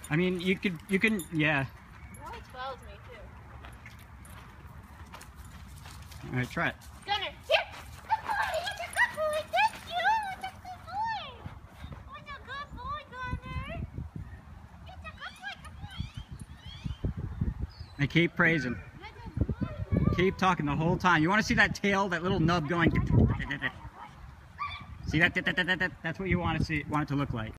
I mean, you can, yeah. It always follows me too. All right, try it. Gunner, here! Good boy! It's a good boy! Thank you! It's a good boy! It's a good boy, Gunner! It's a good boy! And keep praising. Keep talking the whole time. You want to see that tail, that little nub going? See that? That's what you want to see. Want it to look like.